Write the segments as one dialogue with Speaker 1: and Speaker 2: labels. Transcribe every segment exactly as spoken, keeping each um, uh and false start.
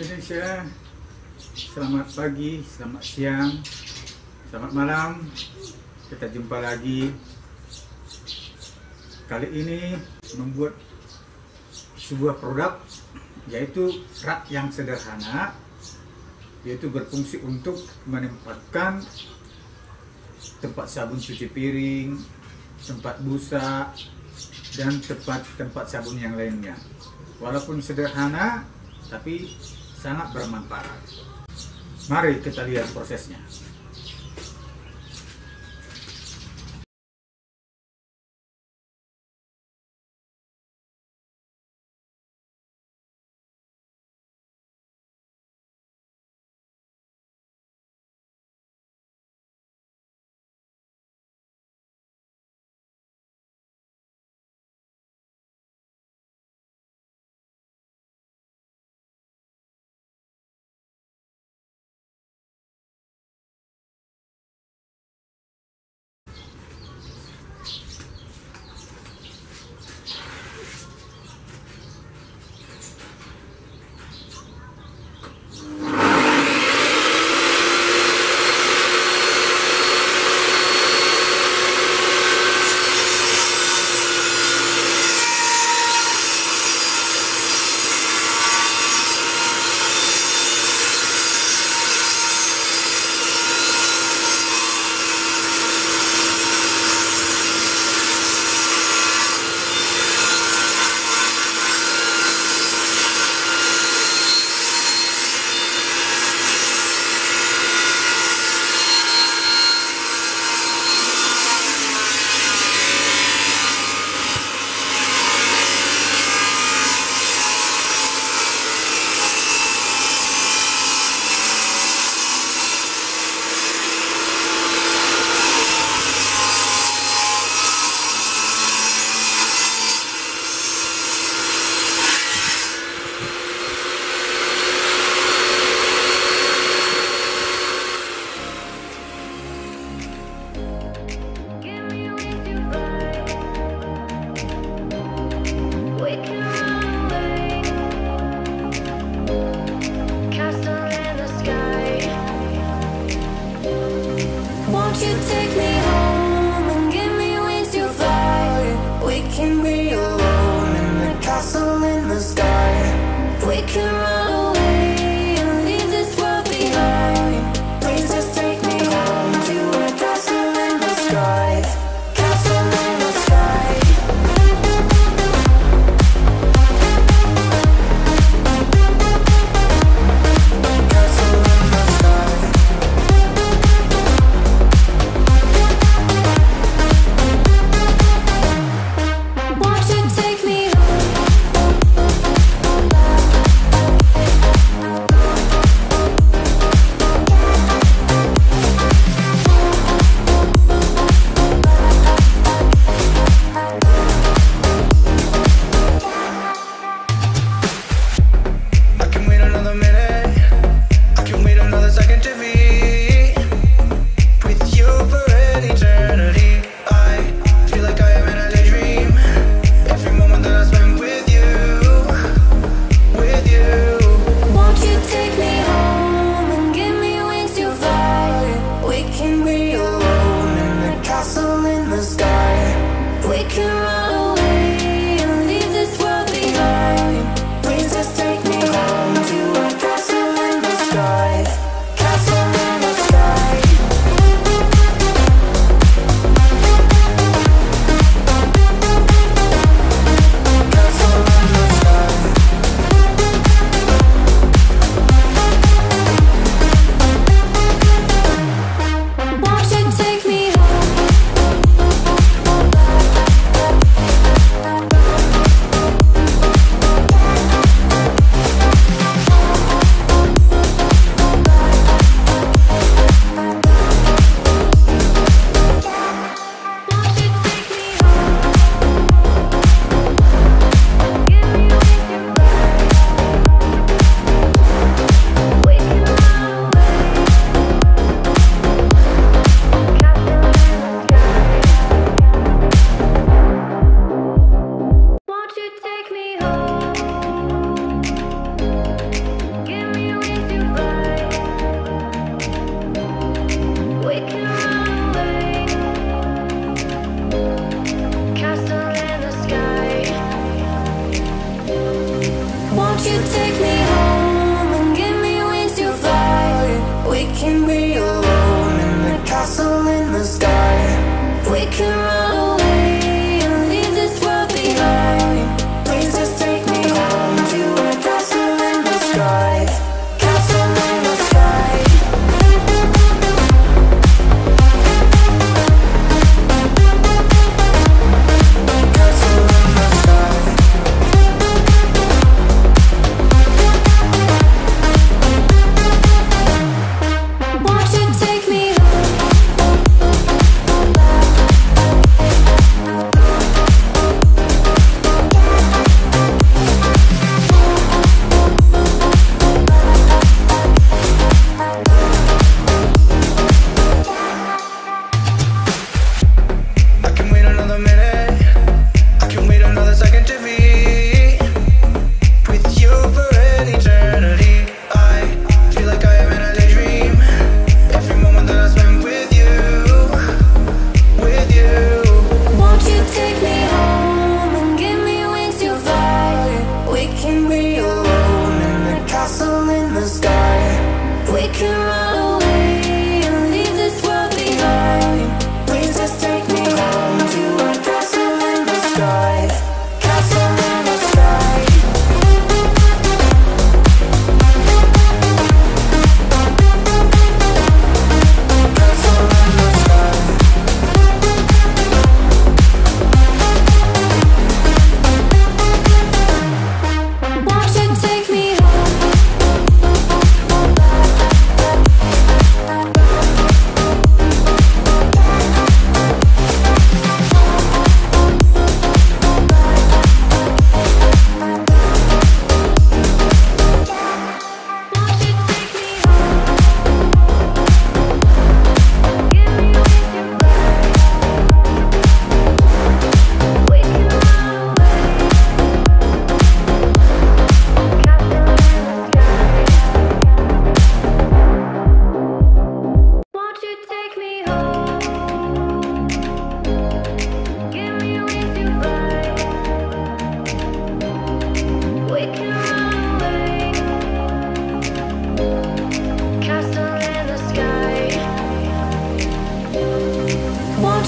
Speaker 1: Indonesia, selamat pagi, selamat siang, selamat malam. Kita jumpa lagi. Kali ini membuat sebuah produk, yaitu rak yang sederhana, yaitu berfungsi untuk menempatkan tempat sabun cuci piring, tempat busa, dan tempat-tempat sabun yang lainnya. Walaupun sederhana, tapi sangat bermanfaat. Mari kita lihat prosesnya.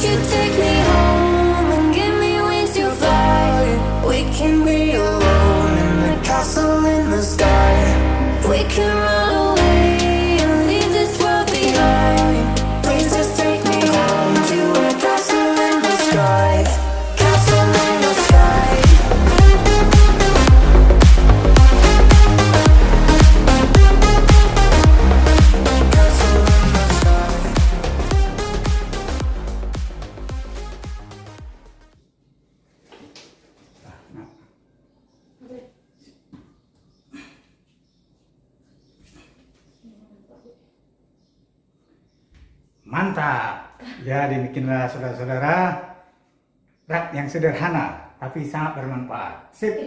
Speaker 2: Won't you take me home and give me wings to fly? We can be alone in the castle in the sky. We can run away and leave this world behind. Please just take me home to a castle in the sky. Castle in the sky. Castle in the sky.
Speaker 1: Mantap. Ya, dibikinlah saudara-saudara rak yang sederhana tapi sangat bermanfaat. Sip.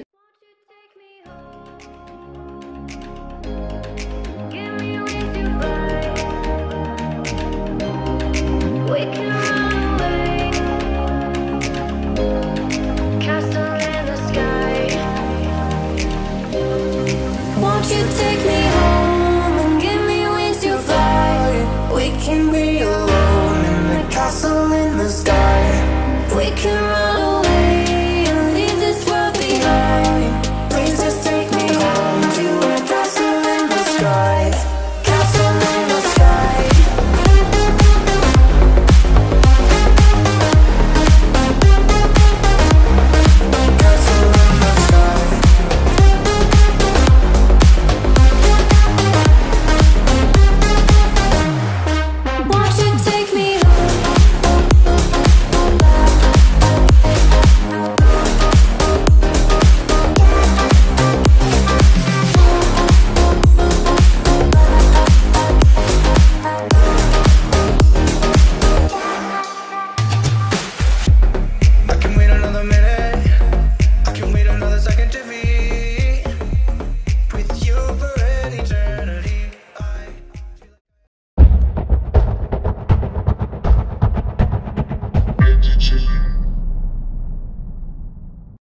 Speaker 2: Won't you take me home and give me wings to fly? We can be alone in the castle in the sky. We can